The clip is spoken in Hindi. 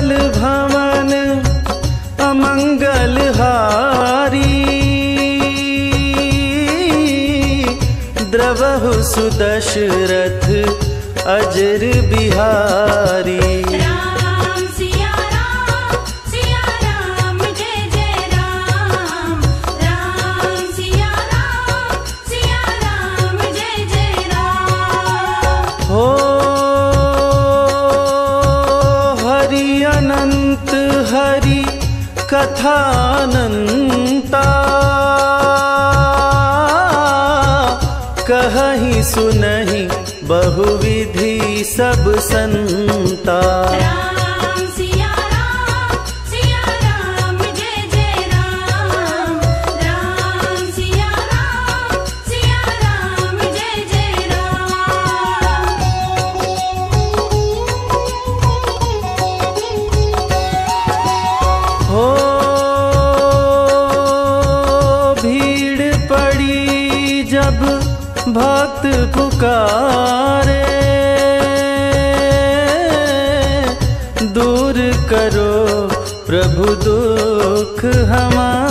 सकल भवन अमंगल हारी, द्रवहु सुदशरथ अजर बिहारी। राम सिया राम जय जय राम, राम सिया राम जय जय राम। हो हरि अनंत हरि कथानंता, कहहि सुनहि बहुविधि सब संता। राम सिया राम जय जय राम, राम सिया राम जय जय राम। हो भीड़ पड़ी जब भक्त पुकारे, दूर करो प्रभु दुख हमारे।